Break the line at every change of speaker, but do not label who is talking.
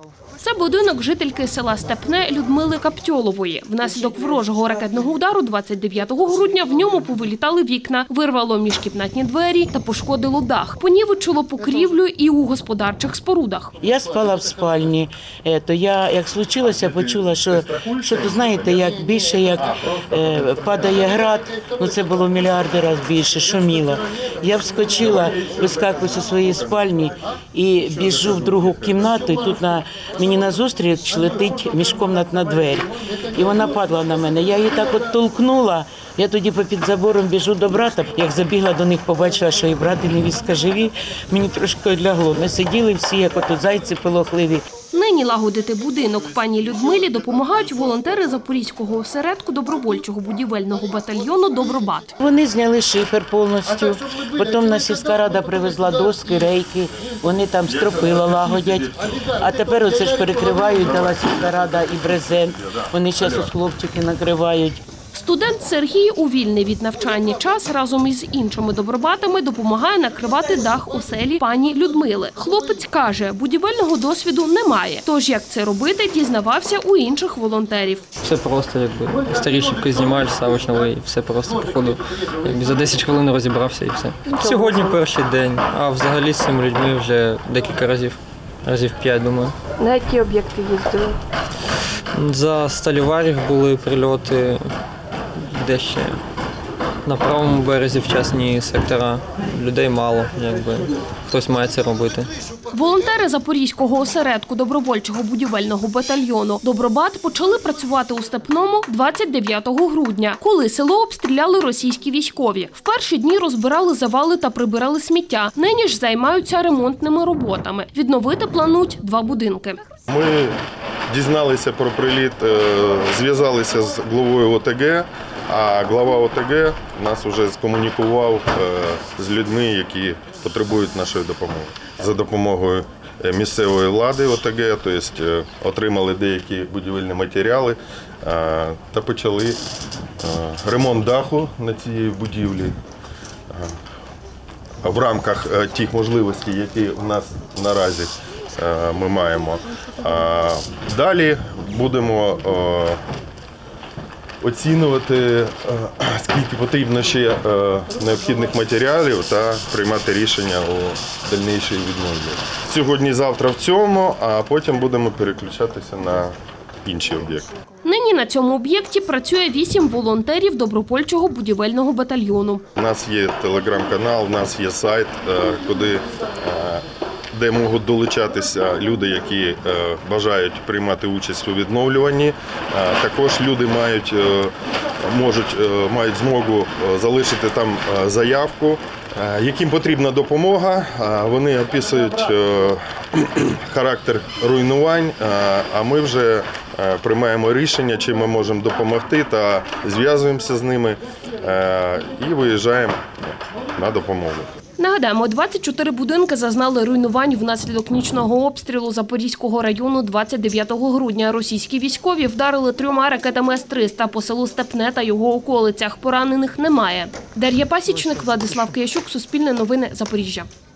Це будинок жительки села Степне Людмили Каптьолової. Внаслідок ворожого ракетного удару 29 грудня в ньому повилітали вікна, вирвало міжкімнатні двері та пошкодило дах. Понівечило покрівлю і у господарчих спорудах.
Я спала в спальні. Я, як случилося, почула, що знаєте, як більше, як падає град, це було мільярди разів більше, шуміло. Я вскочила, вискакую зі своєї спальні і біжу в другу кімнату, і тут мені назустріч летить міжкомнатна двері. І вона падала на мене. Я її так от толкнула, я тоді попід забором біжу до брата. Як забігла до них, побачила, що і брат, і невістка живі, мені трошки лягло. Ми сиділи всі, як ото зайці полохливі.
Нині лагодити будинок пані Людмилі допомагають волонтери Запорізького осередку добровольчого будівельного батальйону «Добробат».
Вони зняли шифер повністю, потім на сільська рада привезла доски, рейки, вони там стропила лагодять. А тепер оце ж перекривають, дала сільська рада і брезент, вони зараз ось хлопчики накривають.
Студент Сергій у вільний від навчання час разом із іншими добробатами допомагає накривати дах у селі пані Людмили. Хлопець каже, будівельного досвіду немає. Тож як це робити, дізнавався у інших волонтерів.
Все просто, старі шибки знімаєш, ставиш новий, все просто по ходу. За 10 хвилин розібрався і все. Сьогодні перший день, а взагалі з цими людьми вже декілька разів 5, думаю.
На які об'єкти їздили?
За Сталіварів були прильоти, де ще на правому березі вчасні сектора. Людей мало, хтось має це робити.
Волонтери Запорізького осередку добровольчого будівельного батальйону «Добробат» почали працювати у Степному 29 грудня, коли село обстріляли російські військові. В перші дні розбирали завали та прибирали сміття. Нині ж займаються ремонтними роботами. Відновити планують 2 будинки.
Ми дізналися про приліт, зв'язалися з главою ОТГ, а глава ОТГ нас вже скомунікував з людьми, які потребують нашої допомоги. За допомогою місцевої влади ОТГ, тобто отримали деякі будівельні матеріали та почали ремонт даху на цій будівлі в рамках тих можливостей, які у нас наразі ми маємо. Далі будемо оцінювати, скільки потрібно ще необхідних матеріалів та приймати рішення у дальнішій віднові. Сьогодні-завтра в цьому, а потім будемо переключатися на інші об'єкти.
Нині на цьому об'єкті працює 8 волонтерів добровольчого будівельного батальйону.
У нас є телеграм-канал, у нас є сайт, де можуть долучатися люди, які бажають приймати участь у відновлюванні. Також люди мають змогу залишити там заявку, яким потрібна допомога. Вони описують характер руйнувань, а ми вже приймаємо рішення, чим ми можемо допомогти, та зв'язуємося з ними і виїжджаємо на допомогу.
Нагадаємо, 24 будинки зазнали руйнувань внаслідок нічного обстрілу Запорізького району 29 грудня. Російські військові вдарили 3 ракетами С-300 по селу Степне та його околицях. Поранених немає. Дар'я Пасічник, Владислав Киящук, Суспільне новини, Запоріжжя.